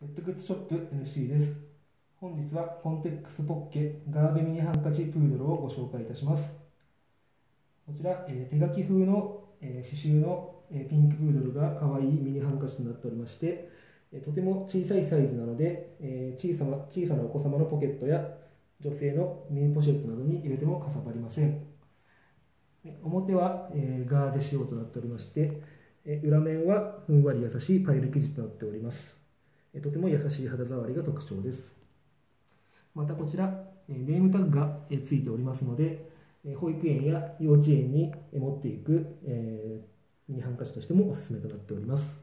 ペットグッズショップ NC です。本日はコンテックスポッケガーゼミニハンカチプードルをご紹介いたします。こちら、手書き風の、刺繍の、ピンクプードルが可愛いミニハンカチとなっておりまして、とても小さいサイズなので、小さなお子様のポケットや女性のミニポシェットなどに入れてもかさばりません。表は、ガーゼ仕様となっておりまして、裏面はふんわり優しいパイル生地となっております。とても優しい肌触りが特徴です。またこちら、ネームタグがついておりますので、保育園や幼稚園に持っていくミニハンカチとしてもおすすめとなっております。